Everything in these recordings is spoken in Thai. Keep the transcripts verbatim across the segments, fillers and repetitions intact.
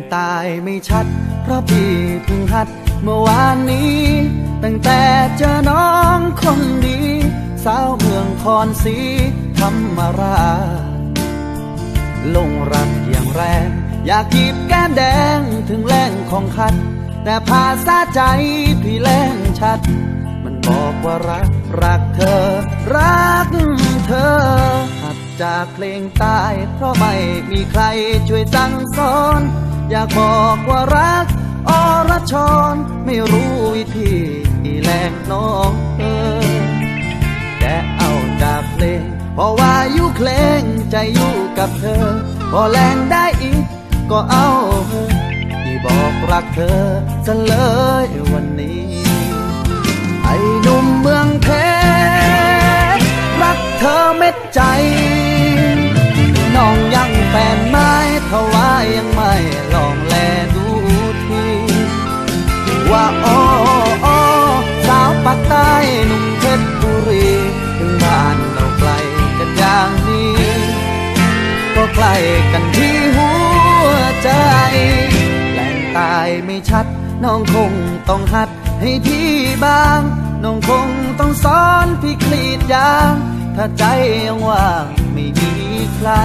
ตายไม่ชัดเพราะพี่เพิ่งหัดเมื่อวานนี้ตั้งแต่เจอน้องคนดีสาวเมืองคอนศรีธรรมราชลงรักอย่างแรงอยากจีบแก้มแดงถึงแรงของคัดแต่ภาษาใจพี่แรงชัดมันบอกว่ารักรักเธอรักเธอหัดจากเพลงตายเพราะไม่มีใครช่วยสั่งสอนอยากบอกว่ารักอรชรไม่รู้วิธีแลกน้องเธอแต่เอาจากเพลงเพราะว่าอยู่เพลงใจอยู่กับเธอพอแรงได้อีกก็เอาเธอที่บอกรักเธอซะเลยวันนี้ไอ้หนุ่มเมืองเพชรรักเธอเม็ดใจน้องยังแฟนไม้ทว่ายังไม่ลองแลดูทีว่าอ้ออ้อสาวปากใต้หนุ่มเพชรบุรีถึงบ้านเราไกลกันอย่างนี้ก็ใกล้กันที่หัวใจแหล่งตายไม่ชัดน้องคงต้องหัดให้พี่บ้างน้องคงต้องสอนพี่กรีดยางถ้าใจยังว่างไม่มีใคร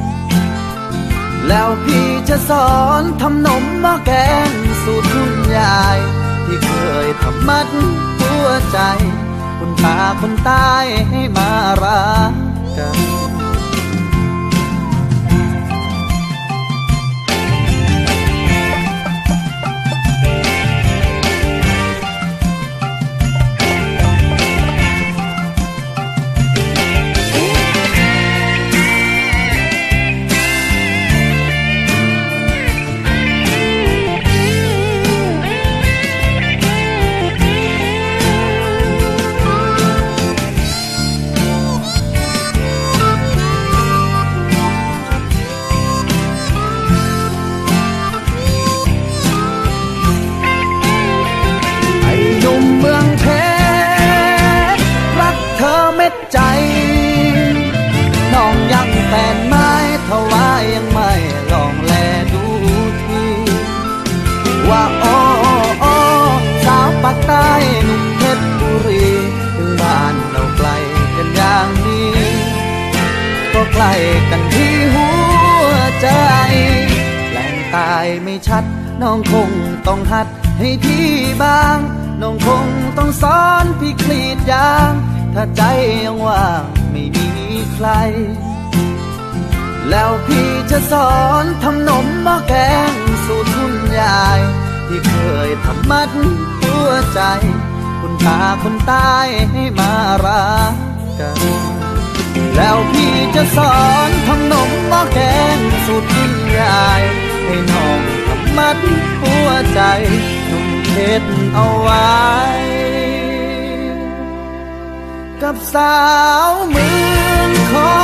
แล้วพี่จะสอนทำนมหม้อแกงสูตรคุณยายที่เคยทำมัดหัวใจคุณตาคนตายให้มารักกันแฟนไม้ทว่ายังไม่ลองแลดูทีว่าอ้ออ้อสาวปากใต้หนุ่มเพชรบุรีถึงบ้านเราไกลกันอย่างนี้ก็ใกล้กันที่หัวใจแหล่งตายไม่ชัดน้องคงต้องหัดให้พี่บ้างน้องคงต้องสอนพี่กรีดยางถ้าใจยังว่างไม่มีใครแล้วพี่จะสอนทำนมหม้อแกงสูตรคุณยายที่เคยทำมัดหัวใจคุณตาคนตายให้มารักกันแล้วพี่จะสอนทำนมหม้อแกงสูตรคุณยายให้น้องทำมัดหัวใจนุ่มเพชรเอาไว้กับสาวเมืองคอ